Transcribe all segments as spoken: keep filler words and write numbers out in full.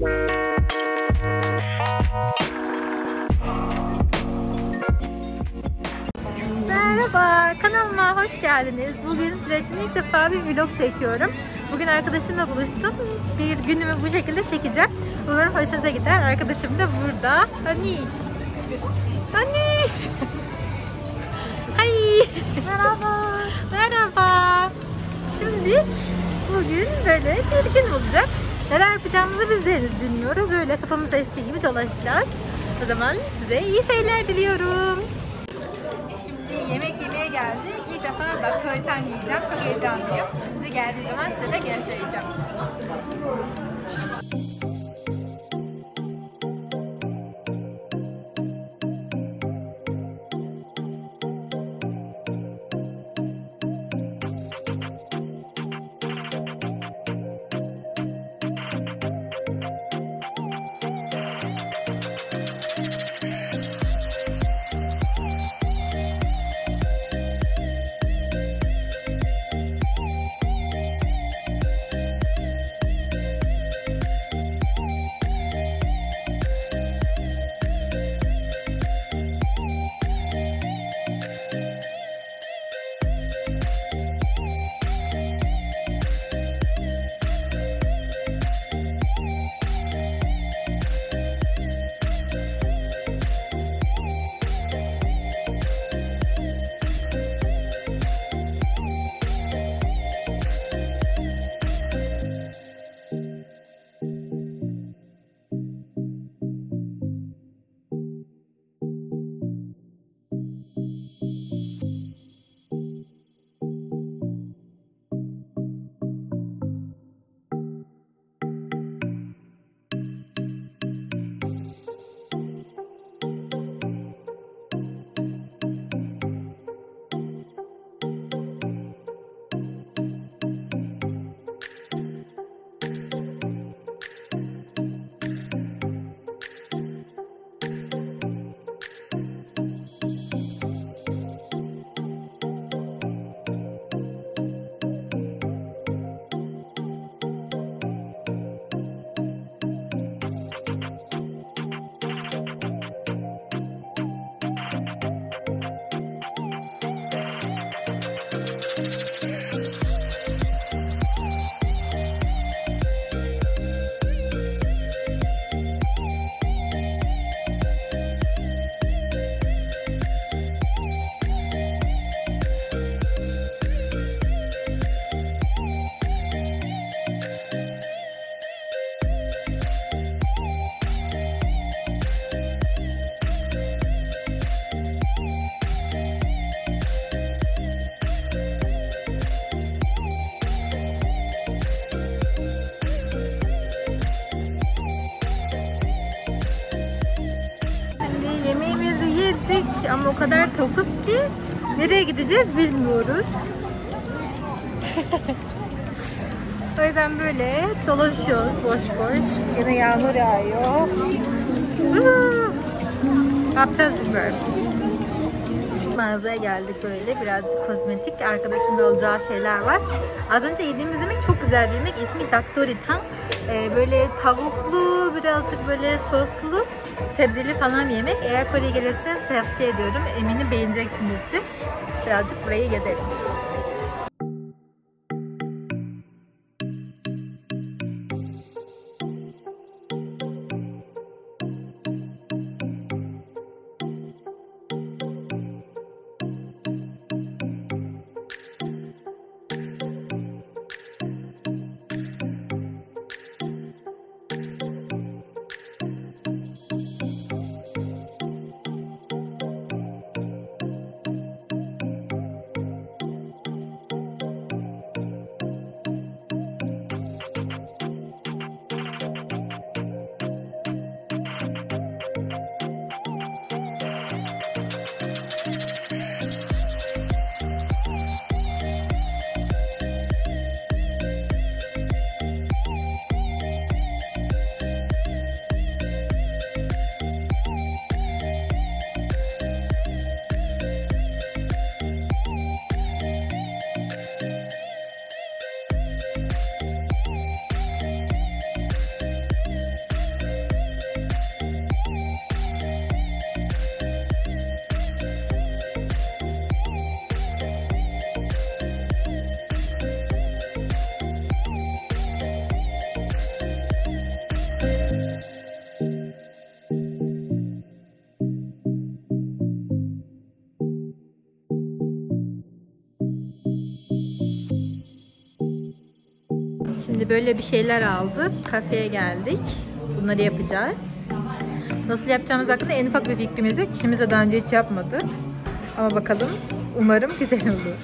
Merhaba, kanalıma hoş geldiniz. Bugün sizler için ilk defa bir vlog çekiyorum. Bugün arkadaşımla buluştum. Bir günümü bu şekilde çekeceğim. Umarım hoşunuza gider. Arkadaşım da burada. Hani. Hani. Hay. Merhaba. Merhaba. Şimdi bugün böyle bir gün olacak. Neler yapacağımızı biz de henüz bilmiyoruz. Öyle kafamız estiği gibi dolaşacağız. O zaman size iyi seyirler diliyorum. Şimdi yemek yemeye geldik. İlk defa baklavatan yiyeceğim. Çok heyecanlıyım. Size geldiği zaman size de göstereceğim. Ama o kadar tokuz ki nereye gideceğiz bilmiyoruz. O yüzden böyle dolaşıyoruz boş boş. Yine yağmur yağıyor. Ne yapacağız bilmiyorum. Mağazaya geldik böyle. Birazcık kozmetik. Arkadaşımın da alacağı şeyler var. Az önce yediğimiz yemek çok güzel bir yemek. İsmi Daktoritan. Ee, böyle tavuklu, birazcık böyle soslu, sebzeli falan bir yemek. Eğer Kore'ye gelirseniz tavsiye ediyorum. Eminim beğeneceksinizdir. Birazcık burayı gezelim. Şimdi böyle bir şeyler aldık. Kafeye geldik. Bunları yapacağız. Nasıl yapacağımız hakkında en ufak bir fikrimiz yok. İkimiz de daha önce hiç yapmadık. Ama bakalım. Umarım güzel olur.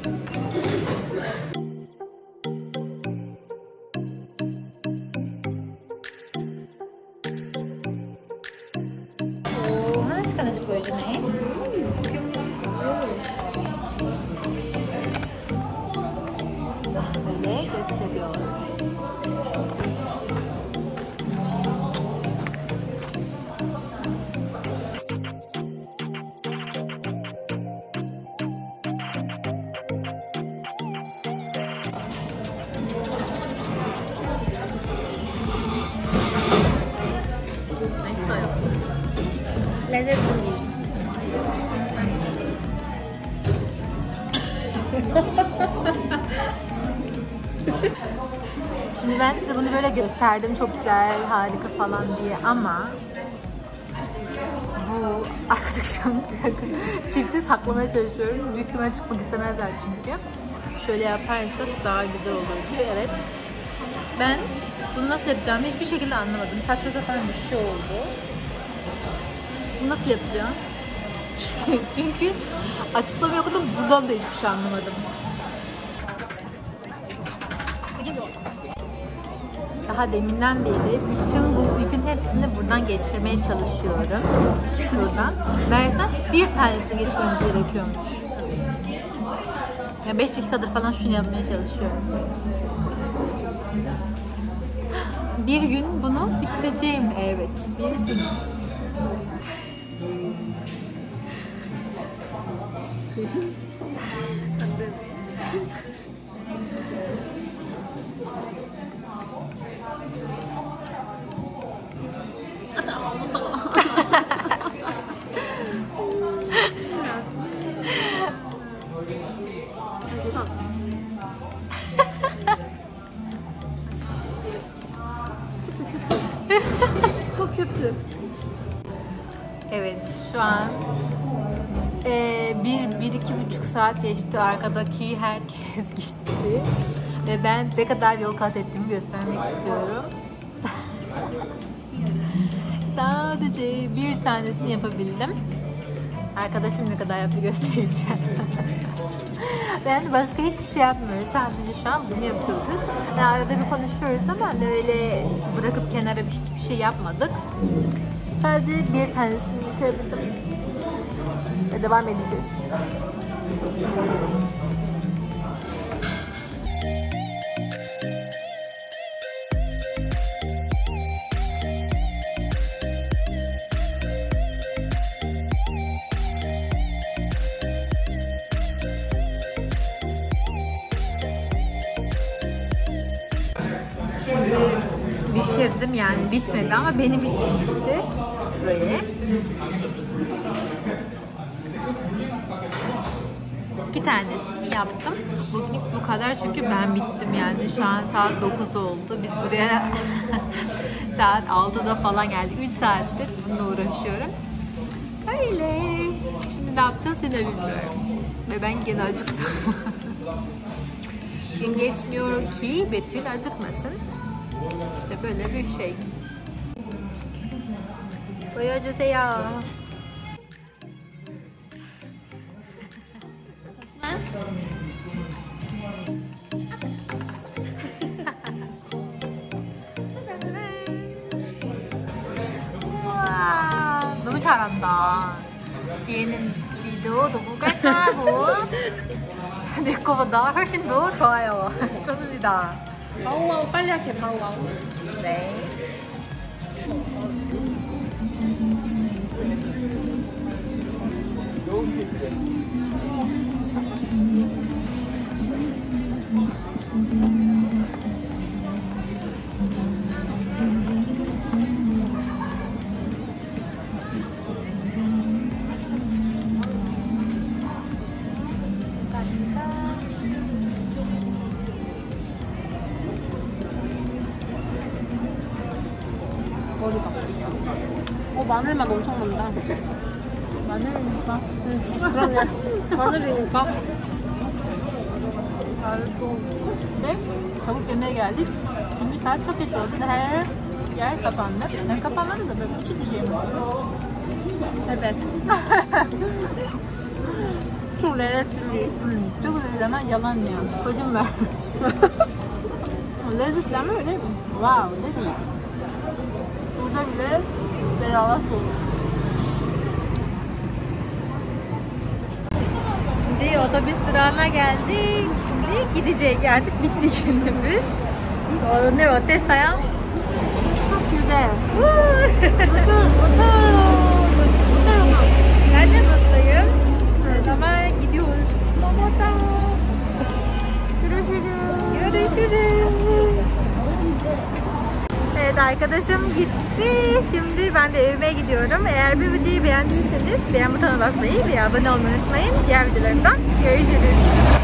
Oh, hanas ka na po yun eh. Böyle gösteriyor. Lezzetli. Şimdi ben size bunu böyle gösterdim, çok güzel, harika falan diye, ama bu arkadaşım çifti saklamaya çalışıyorum. Büyük ihtimalle çıkmak istemezler çünkü. Şöyle yaparsak daha güzel olur diyor. Evet. Ben bunu nasıl yapacağımı hiçbir şekilde anlamadım. Saçma sapan bir şey oldu. Bu nasıl yapılıyor? Çünkü açıklama okudum, buradan da hiçbir şey anlamadım. Daha deminden beri bütün bu ipin hepsini buradan geçirmeye çalışıyorum. Şuradan. Meğersem bir tanesini geçirmemiz gerekiyormuş. Ya beş dakikadır falan şunu yapmaya çalışıyorum. Bir gün bunu bitireceğim, evet. Bir gün. Çok kötü. Evet, şu an e, bir, bir, iki buçuk saat geçti. Arkadaki herkes gitti. Ve ben ne kadar yol kat ettiğimi göstermek istiyorum. Sadece bir tanesini yapabildim. Arkadaşım ne kadar yaptı göstereceğim. Yani başka hiçbir şey yapmıyoruz. Sadece şu an bunu yapıyoruz. Yani arada bir konuşuyoruz ama öyle bırakıp kenara hiçbir şey yapmadık. Sadece bir tanesini bitirebildim. Ve devam edeceğiz şimdi. Bitirdim, yani bitmedi ama benim için bitti. Böyle. İki tanesini yaptım. Bugün bu kadar çünkü ben bittim yani. Şu an saat dokuz oldu. Biz buraya saat altıda falan geldik. üç saattir bununla uğraşıyorum. Öyle. Şimdi ne yapacağız yine bilmiyorum. Ve ben gene acıktım. Gün geçmiyor ki Betül acıkmasın. İşte böyle bir şey. 보여주세요. 우와, 너무 잘한다. 얘는 귀도 너무 깔끔하고 내 거보다 훨씬 더 좋아요. 좋습니다. 바우와우 빨리 할게. 바우와우. 네. 머리가. 어, 마늘맛 엄청 난다. 마늘이니까. 응, 그러네. 마늘이니까. Harika oldu. Ve tavuk yemeğe geldik. İkinci saat çok geç oldu. Her yer kapandı. Yani kapanmadı da böyle küçük bir şey mi? Evet. Çok lezzetli. Hmm, çok lezzetli ama yalan ya. Kocam ver. Lezzetli ama öyle wow ne değil. Burada bile bedava soğuk. Şimdi otobüs durağına geldik. Şimdi gidecek artık bitti günümüz. Sonra ne o test ayağım? Çok güzel. Mutlu, mutlu. Ben de mutluyum. Evet, ama gidiyoruz. Momoca. Görüşürüz. Görüşürüz. Evet arkadaşım gitti. Şimdi ben de evime gidiyorum. Eğer bir videoyu beğendiyseniz beğen butonuna basmayı ve abone olmayı unutmayın. Diğer videolarımdan görüşürüz.